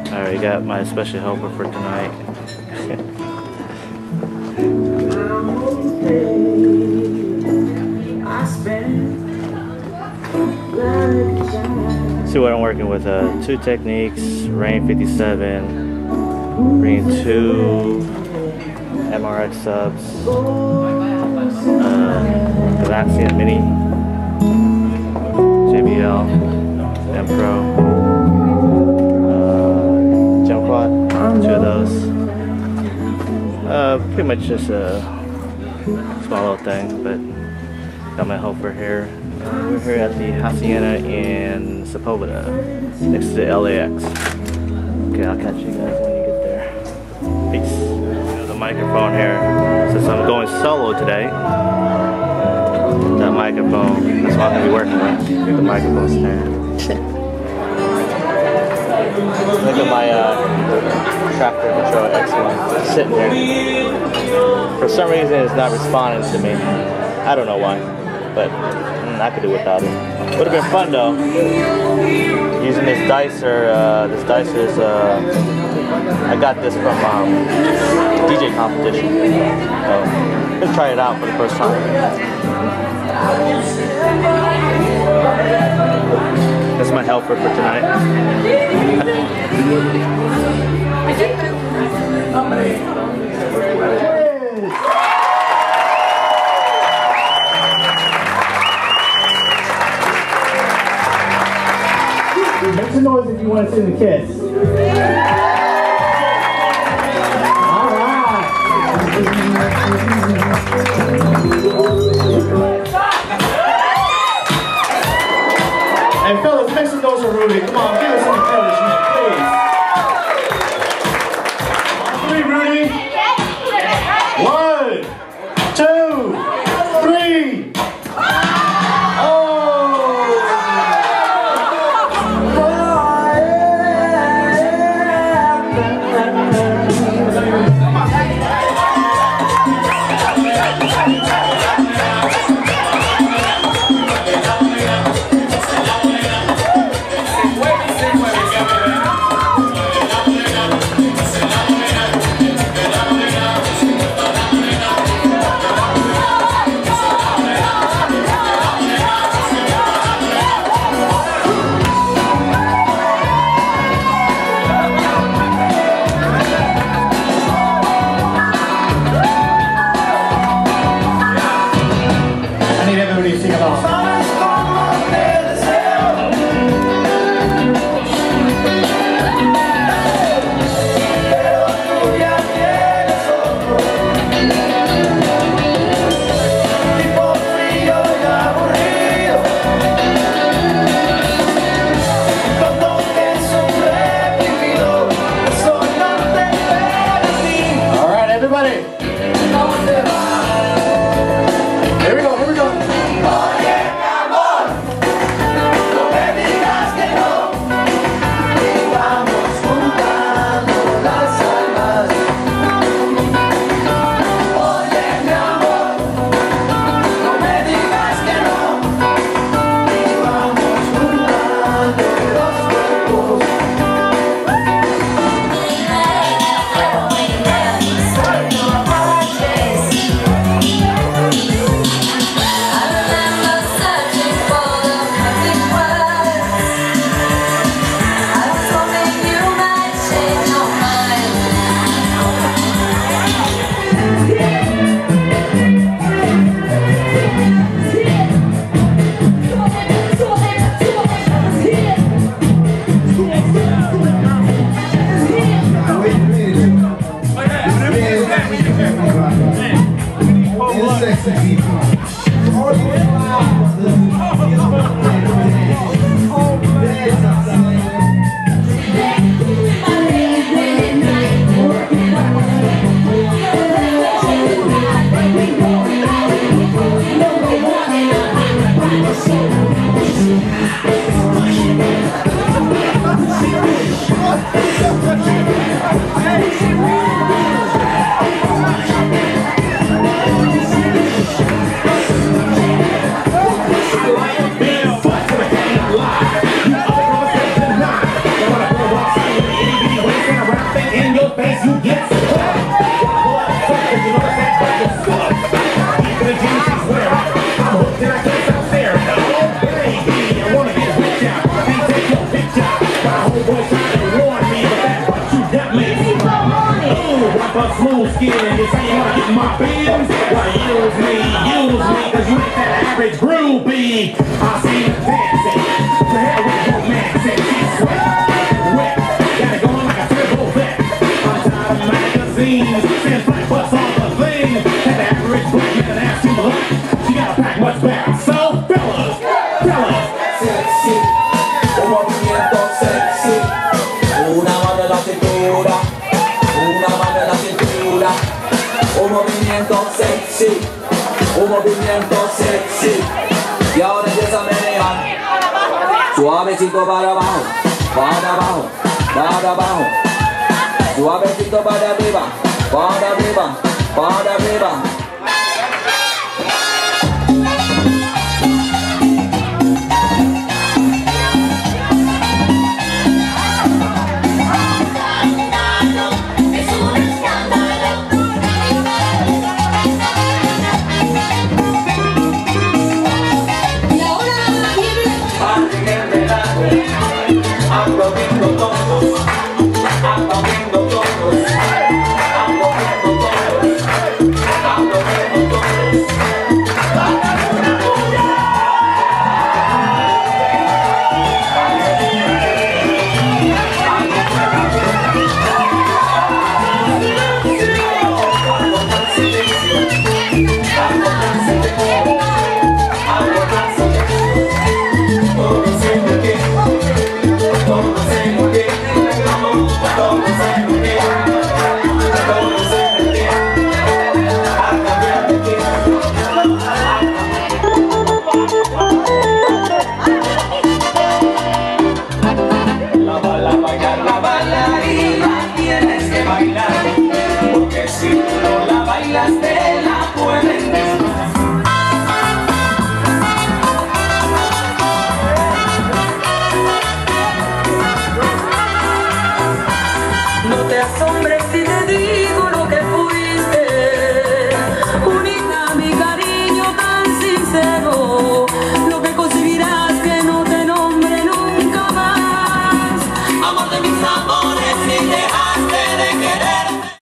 I already got my special helper for tonight. See what I'm working with, 2 Technics, Rane 57, bringing 2 MRX subs, Galaxian Mini, JBL, M Pro, Gem Quad, 2 of those. Pretty much just a small little thing, but got my helper here. We're here at the Hacienda in Sepulveda, next to the LAX. Okay, I'll catch you guys when you get there. Peace. The microphone here, since I'm going solo today. That microphone, that's what I'm going to be working with. The microphone stand. Look at my Tractor Control X1 sitting there. For some reason, it's not responding to me. I don't know why, but I could do without it. Would have been fun though, using this Dicer. This Dicer's, I got this from DJ competition. So, let's try it out for the first time. That's my helper for tonight. Make some noise if you want to see the kiss. All right. Hey fellas, make some noise for Rudy. Come on, give us some encouragement, please. 3, Rudy. 1, 2, 3. homeboy tried to warn me, but that's what you got me. Ooh, wipe up smooth skin. You say you wanna get in my business? Why use me, cause you ain't that average groupie. I see you dancing, to hell with romance, and she's wet, got it going like a triple vet. I'm tired of magazines, send flat butts on the thing. That average black man ass too much, she gotta pack much back. So, fellas, sexy, un movimiento sexy, una mano en la cintura, una mano en la cintura, un movimiento sexy, un movimiento sexy, y ahora empieza a menear, suavecito para abajo, para abajo, para abajo, suavecito para arriba, para arriba, para arriba.